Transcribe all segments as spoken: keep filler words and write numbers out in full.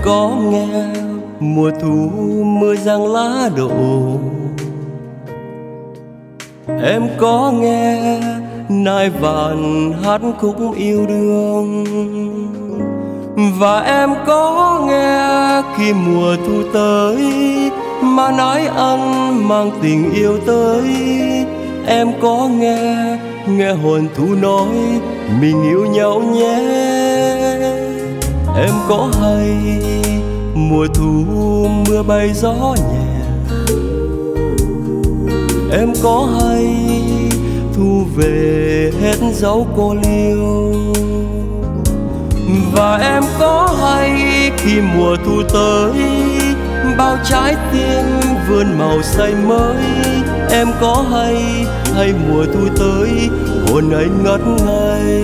có nghe mùa thu mưa giăng lá đổ, em có nghe nai vàng hát khúc yêu đương, và em có nghe khi mùa thu tới mà nái ăn mang tình yêu tới. Em có nghe nghe hồn thu nói mình yêu nhau nhé. Em có hay mùa thu mưa bay gió nhẹ, em có hay thu về hết dấu cô liêu, và em có hay khi mùa thu tới bao trái tim vươn màu xanh mới. Em có hay hay mùa thu tới hồn anh ngất ngây.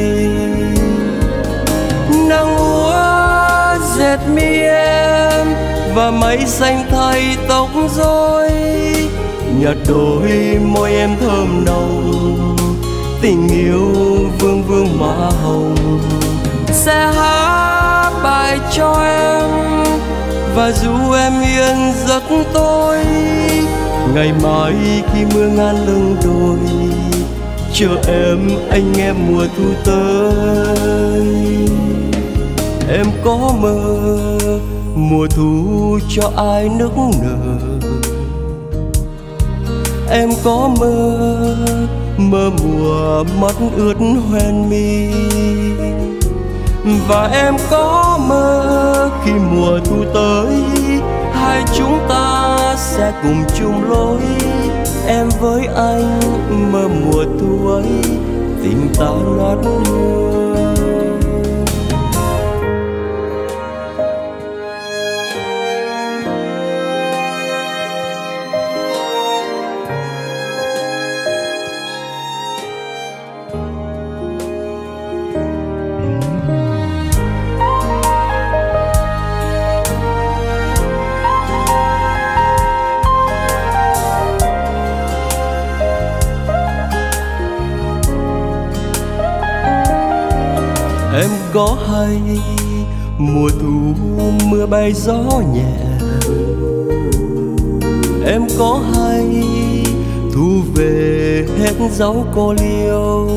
Nắng úa dệt mi em và mây xanh thay tóc rối, nhạt đôi môi em thơm nồng, tình yêu vương vương má hồng. Sẽ hát bài cho em và dù em yên giấc tối, ngày mai khi mưa ngàn lưng đồi, chờ em anh nghe mùa thu tới. Em có mơ mùa thu cho ai nức nở, em có mơ mơ mùa mắt ướt hoen mi, và em có mơ khi mùa thu tới hai chúng ta sẽ cùng chung lối. Em với anh mơ mùa thu ấy tình ta ngát hương. Em có hay mùa thu mưa bay gió nhẹ, em có hay thu về hết dấu cô liêu,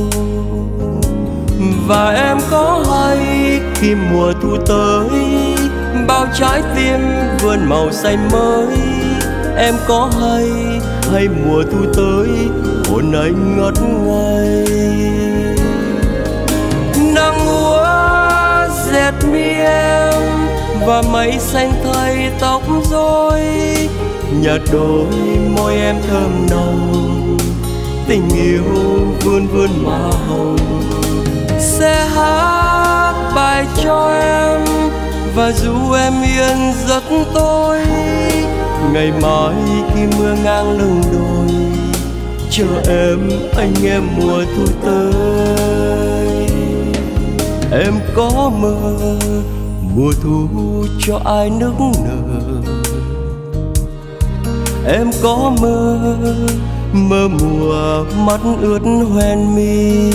và em có hay khi mùa thu tới bao trái tim vươn màu xanh mới. Em có hay hay mùa thu tới hồn anh ngất ngây. Nắng úa dệt mi em và mây xanh thay tóc rối, nhạt đôi môi em thơm nồng, tình yêu vươn vươn má hồng. Sẽ hát bài cho em và dù em yên giấc tối, ngày mai khi mưa ngang lưng đồi, chờ em anh nghe mùa thu tới. Em có mơ mùa thu cho ai nức nở, em có mơ mơ mùa mắt ướt hoen mi,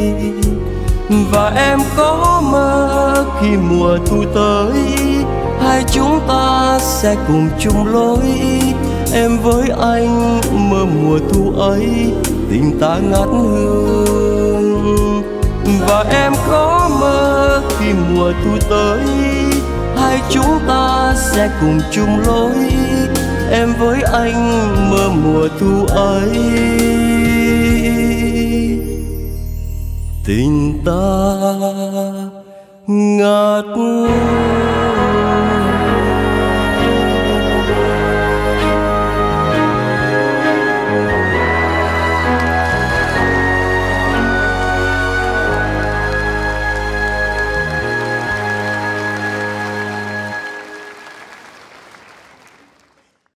và em có mơ khi mùa thu tới hai chúng ta sẽ cùng chung lối. Em với anh mơ mùa thu ấy tình ta ngát hương, và em có mơ khi mùa thu tới hai chúng ta sẽ cùng chung lối. Em với anh mơ mùa thu ấy tình ta ngát